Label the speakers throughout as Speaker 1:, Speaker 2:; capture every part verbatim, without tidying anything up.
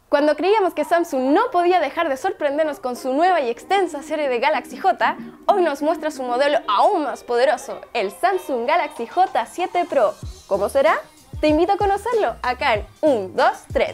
Speaker 1: Cuando creíamos que Samsung no podía dejar de sorprendernos con su nueva y extensa serie de Galaxy J, hoy nos muestra su modelo aún más poderoso, el Samsung Galaxy J siete Pro. ¿Cómo será? Te invito a conocerlo acá en uno, dos, tres.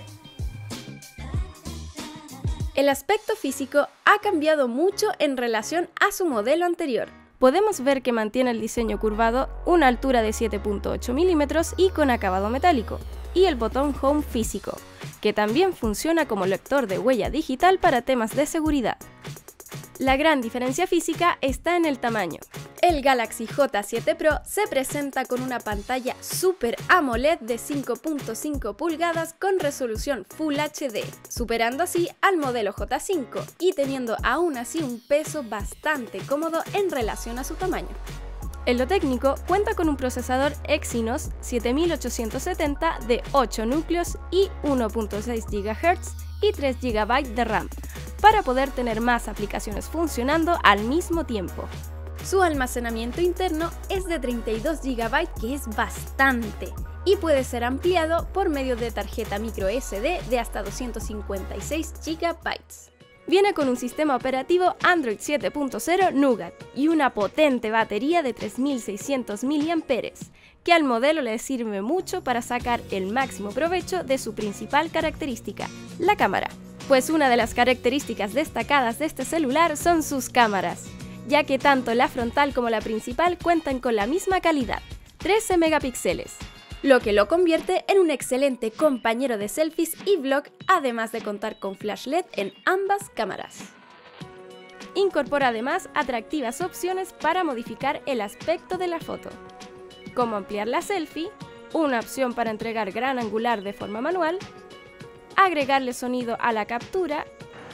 Speaker 1: El aspecto físico ha cambiado mucho en relación a su modelo anterior. Podemos ver que mantiene el diseño curvado, una altura de siete punto ocho milímetros y con acabado metálico, y el botón Home físico, que también funciona como lector de huella digital para temas de seguridad. La gran diferencia física está en el tamaño. El Galaxy J siete Pro se presenta con una pantalla Super AMOLED de cinco punto cinco pulgadas con resolución Full H D, superando así al modelo J cinco y teniendo aún así un peso bastante cómodo en relación a su tamaño. En lo técnico, cuenta con un procesador Exynos siete mil ochocientos setenta de ocho núcleos y uno punto seis gigahercios y tres gigabytes de RAM, para poder tener más aplicaciones funcionando al mismo tiempo. Su almacenamiento interno es de treinta y dos gigabytes, que es bastante, y puede ser ampliado por medio de tarjeta micro S D de hasta doscientos cincuenta y seis gigabytes. Viene con un sistema operativo Android siete punto cero Nougat y una potente batería de tres mil seiscientos miliamperios hora, que al modelo le sirve mucho para sacar el máximo provecho de su principal característica, la cámara. Pues una de las características destacadas de este celular son sus cámaras, ya que tanto la frontal como la principal cuentan con la misma calidad, trece megapíxeles, lo que lo convierte en un excelente compañero de selfies y vlog, además de contar con flash L E D en ambas cámaras. Incorpora además atractivas opciones para modificar el aspecto de la foto, como ampliar la selfie, una opción para entregar gran angular de forma manual, agregarle sonido a la captura,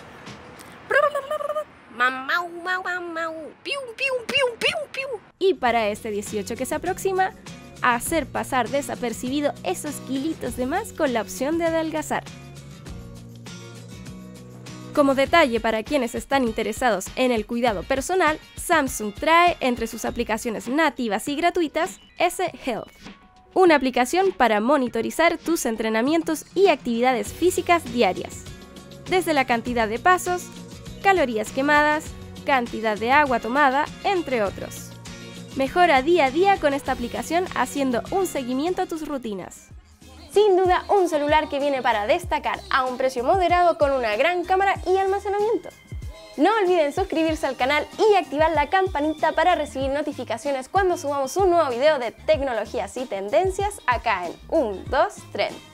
Speaker 1: y para este dieciocho que se aproxima, hacer pasar desapercibido esos kilitos de más con la opción de adelgazar. Como detalle para quienes están interesados en el cuidado personal, Samsung trae entre sus aplicaciones nativas y gratuitas S Health, una aplicación para monitorizar tus entrenamientos y actividades físicas diarias, desde la cantidad de pasos, calorías quemadas, cantidad de agua tomada, entre otros. Mejora día a día con esta aplicación haciendo un seguimiento a tus rutinas. Sin duda, un celular que viene para destacar a un precio moderado con una gran cámara y almacenamiento. No olviden suscribirse al canal y activar la campanita para recibir notificaciones cuando subamos un nuevo video de tecnologías y tendencias acá en uno, dos, tres.